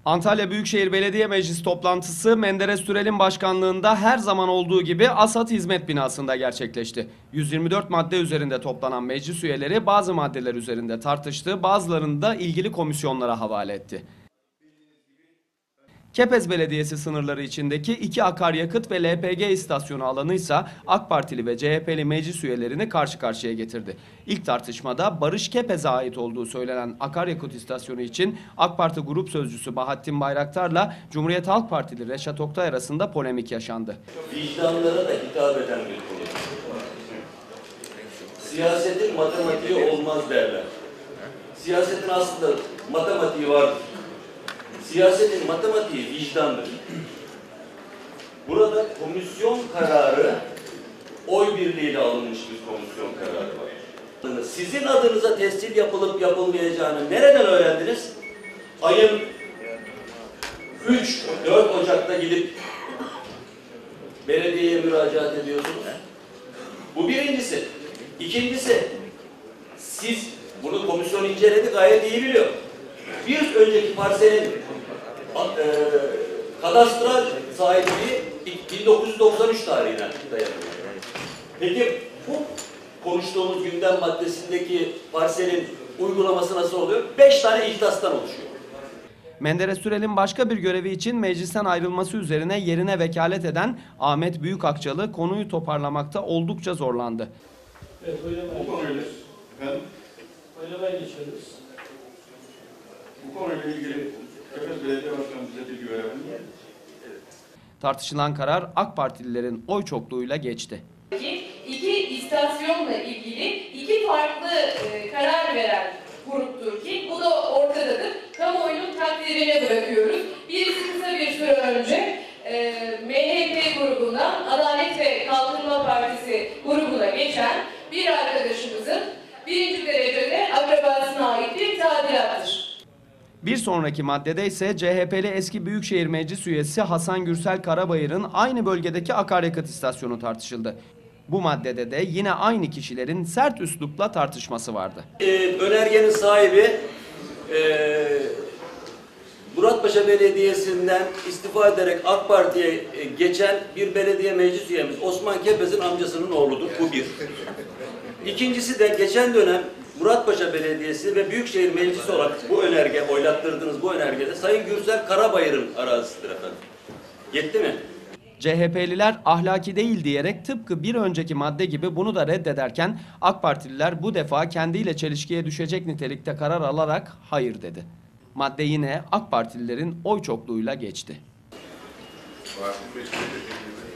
Antalya Büyükşehir Belediye Meclisi toplantısı Menderes Türel'in başkanlığında her zaman olduğu gibi ASAD Hizmet Binası'nda gerçekleşti. 124 madde üzerinde toplanan meclis üyeleri bazı maddeler üzerinde tartıştı, bazılarını da ilgili komisyonlara havale etti. Kepez Belediyesi sınırları içindeki 2 akaryakıt ve LPG istasyonu alanı ise AK Partili ve CHP'li meclis üyelerini karşı karşıya getirdi. İlk tartışmada Barış Kepez'e ait olduğu söylenen akaryakıt istasyonu için AK Parti Grup Sözcüsü Bahattin Bayraktar'la Cumhuriyet Halk Partili Reşat Oktay arasında polemik yaşandı. Vicdanlara da hitap eden bir konu. Siyasetin matematiği olmaz derler. Siyasetin aslında matematiği vardır. Siyasetin matematiği vicdandır. Burada komisyon kararı oy birliğiyle alınmış bir komisyon kararı var. Sizin adınıza tescil yapılıp yapılmayacağını nereden öğrendiniz? Ayın 3-4 Ocak'ta gidip belediyeye müracaat ediyorsunuz. Bu birincisi. İkincisi, siz bunu komisyon inceledi, gayet iyi biliyor. Bir önceki parselin kadastral sahipliği 1993 tarihine dayanıyor. Peki bu konuştuğumuz gündem maddesindeki parselin uygulaması nasıl oluyor? 5 tane ihtastan oluşuyor. Menderes Türel'in başka bir görevi için meclisten ayrılması üzerine yerine vekalet eden Ahmet Büyükakçalı konuyu toparlamakta oldukça zorlandı. Evet, oylamaya geçiyoruz. Bu konuyla ilgili Kepez Belediye Başkanı bize bilgi verebilir mi? Tartışılan karar AK Partililerin oy çokluğuyla geçti. İki istasyonla ilgili iki farklı karar veren gruptur ki bu da ortadadır. Kamuoyunun takdirine bırakıyoruz. Birisi kısa bir süre önce MHP grubundan Adalet ve Kalkınma Partisi grubuna geçen bir arkadaşımızın birinci derecede akrabasına ait bir tadilattır. Bir sonraki maddede ise CHP'li eski Büyükşehir Meclis üyesi Hasan Gürsel Karabayır'ın aynı bölgedeki akaryakıt istasyonu tartışıldı. Bu maddede de yine aynı kişilerin sert üslupla tartışması vardı. Önergenin sahibi Muratpaşa Belediyesi'nden istifa ederek AK Parti'ye geçen bir belediye meclis üyemiz Osman Kepez'in amcasının oğludur. Bu bir. İkincisi de geçen dönem Muratpaşa Belediyesi ve Büyükşehir Meclisi olarak bu önerge, oylattırdığınız bu önergede Sayın Gürsel Karabayır'ın arazisidir efendim. Yetti mi? CHP'liler ahlaki değil diyerek tıpkı bir önceki madde gibi bunu da reddederken AK Partililer bu defa kendiyle çelişkiye düşecek nitelikte karar alarak hayır dedi. Madde yine AK Partililerin oy çokluğuyla geçti.